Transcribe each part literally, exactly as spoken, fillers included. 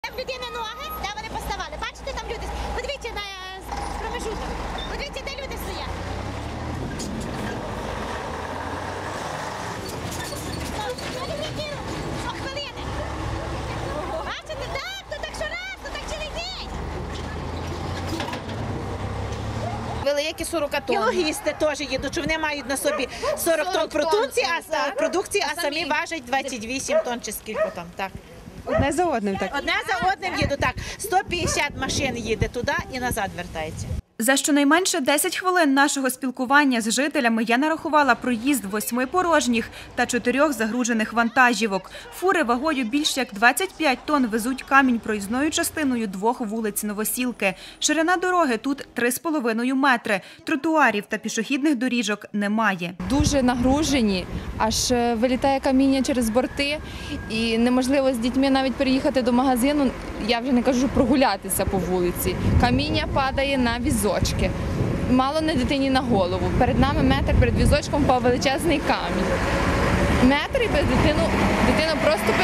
В людини ноги, де вони поставали. Бачите, там люди. Подивіться на промежуток. Подивіться, де люди стоять. Хвилини. Бачите, так, то так щораз, то так цілий день. Великі сорок тонн. І логісти теж їдуть, що вони мають на собі сорок тонн продукції, а, продукції, а самі важать двадцять вісім тонн чи скільки там. Так. Одне за одним, так? Одне за одним їду, так. сто п'ятдесят машин їде туди і назад вертається. За щонайменше десять хвилин нашого спілкування з жителями я нарахувала проїзд восьми порожніх та чотирьох загружених вантажівок. Фури вагою більш як двадцять п'ять тонн везуть камінь проїзною частиною двох вулиць Новосілки. Ширина дороги тут три з половиною метри. Тротуарів та пішохідних доріжок немає. Дуже нагружені, аж вилітає каміння через борти і неможливо з дітьми навіть переїхати до магазину, я вже не кажу прогулятися по вулиці. Каміння падає на візок. Мало не дитині на голову. Перед нами метр, перед візочком впав величезний камінь. Метр і без дитину, дитину просто би,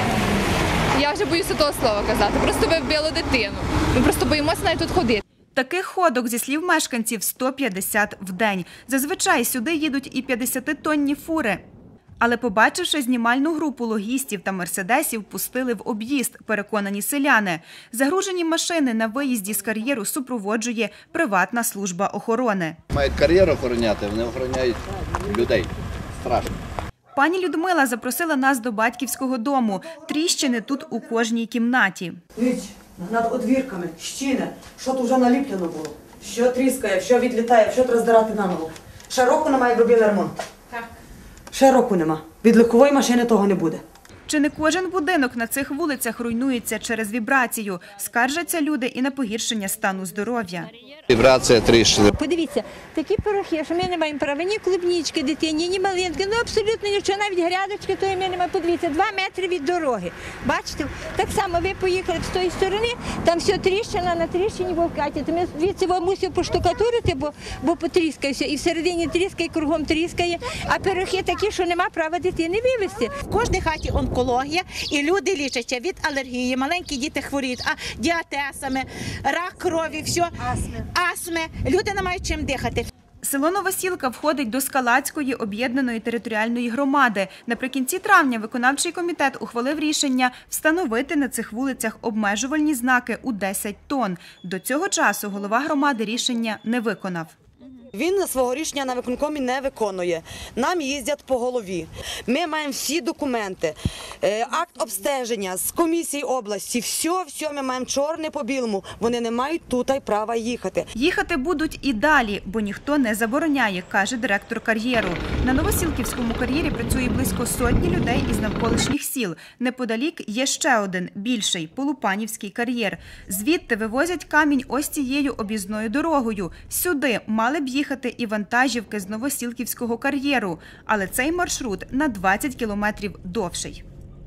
я вже боюся того слова казати, просто би вбило дитину. Ми просто боїмося навіть тут ходити. Таких ходок, зі слів мешканців, сто п'ятдесят в день. Зазвичай сюди їдуть і п'ятдесятитонні фури. Але побачивши знімальну групу логістів та мерседесів, пустили в об'їзд, переконані селяни. Загружені машини на виїзді з кар'єру супроводжує приватна служба охорони. Мають кар'єр охороняти, вони охороняють людей. Страшно. Пані Людмила запросила нас до батьківського дому. Тріщини тут у кожній кімнаті. Віч, над одвірками, щіни, що тут вже наліплено було, що тріскає, що відлітає, що треба здирати наново. Ще року немає, як робили ремонт. Так. Ще року нема. Від легкової машини того не буде. Чи не кожен будинок на цих вулицях руйнується через вібрацію? Скаржаться люди і на погіршення стану здоров'я. Вібрація, тріщини. Подивіться, такі порохи, що ми не маємо права ні клубнічки дитині, ні малинки, ну абсолютно нічого, навіть грядочки тої ми не маємо. Подивіться, два метри від дороги. Бачите? Так само ви поїхали з тої сторони, там все тріщина на тріщині вовкаті. То ми звідси мусимо поштукатурити, бо, бо потріскає все. І всередині тріскає, кругом тріскає, а порохи такі, що нема права дитини вивезти. В кожній хаті онкологія, і люди лічаться від алергії, маленькі діти хворіють, а діатезами, рак крові, все. Астми. Астми. Люди не мають чим дихати. Село Новосілка входить до Скалацької об'єднаної територіальної громади. Наприкінці травня виконавчий комітет ухвалив рішення встановити на цих вулицях обмежувальні знаки у десять тонн. До цього часу голова громади рішення не виконав. Він свого рішення на виконкомі не виконує. Нам їздять по голові. Ми маємо всі документи, акт обстеження з комісії області, все, все ми маємо чорне по білому. Вони не мають тут права їхати. Їхати будуть і далі, бо ніхто не забороняє, каже директор кар'єру. На Новосілківському кар'єрі працює близько сотні людей із навколишніх сіл. Неподалік є ще один, більший – Полупанівський кар'єр. Звідти вивозять камінь ось цією об'їзною дорогою. Сюди мали б їхати і вантажівки з Новосілківського кар'єру, але цей маршрут на двадцять кілометрів довший.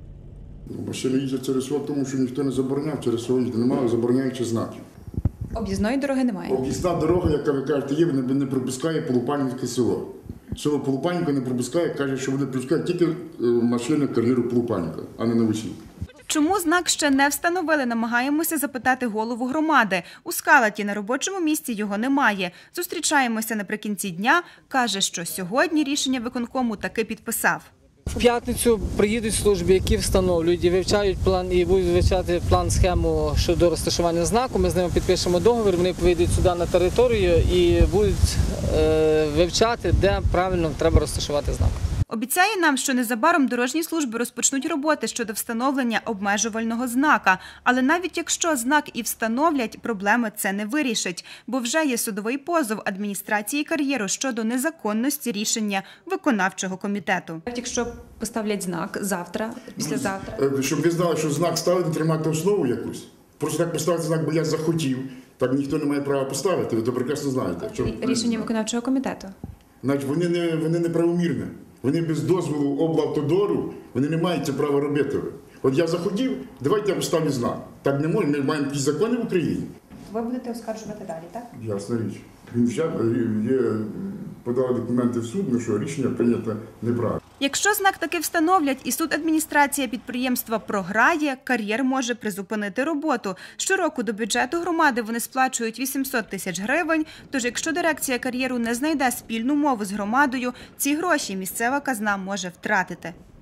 Машини їздять через село, тому що ніхто не забороняв, через село немає забороняючих знаків. Об'їзної дороги немає? Об'їзна дорога, яка, ви кажете, є, не пропускає Полупанівське село. Село Полупанівка не пропускає, каже, що вони пропускають тільки машини кар'єру Полупанівка, а не Новосілка. Чому знак ще не встановили, намагаємося запитати голову громади. У Скалаті на робочому місці його немає. Зустрічаємося наприкінці дня. Каже, що сьогодні рішення виконкому таки підписав. В п'ятницю приїдуть служби, які встановлюють і вивчають план, і будуть вивчати план-схему щодо розташування знаку. Ми з ними підпишемо договір, вони поїдуть сюди на територію і будуть е, вивчати, де правильно треба розташувати знак. Обіцяє нам, що незабаром дорожні служби розпочнуть роботи щодо встановлення обмежувального знака. Але навіть якщо знак і встановлять, проблеми це не вирішить, бо вже є судовий позов адміністрації кар'єру щодо незаконності рішення виконавчого комітету. Якщо поставлять знак завтра, післязавтра? Щоб ви знали, що знак ставити, тримати основу якусь. Просто так поставити знак, бо я захотів, так ніхто не має права поставити, ви то прекрасно знаєте. Рішення виконавчого комітету? Значить, вони не, вони неправомірні. Вони без дозволу облавтодору, вони не мають це права робити. От я захотів, давайте я поставлю знак. Так не можна, ми маємо якісь закони в Україні. Ви будете оскаржувати далі, так? Ясна річ. Він вже є подали документи в суд, ну що рішення прийнято неправильно. Якщо знак таки встановлять і судадміністрація підприємства програє, кар'єр може призупинити роботу. Щороку до бюджету громади вони сплачують вісімсот тисяч гривень, тож якщо дирекція кар'єру не знайде спільну мову з громадою, ці гроші місцева казна може втратити.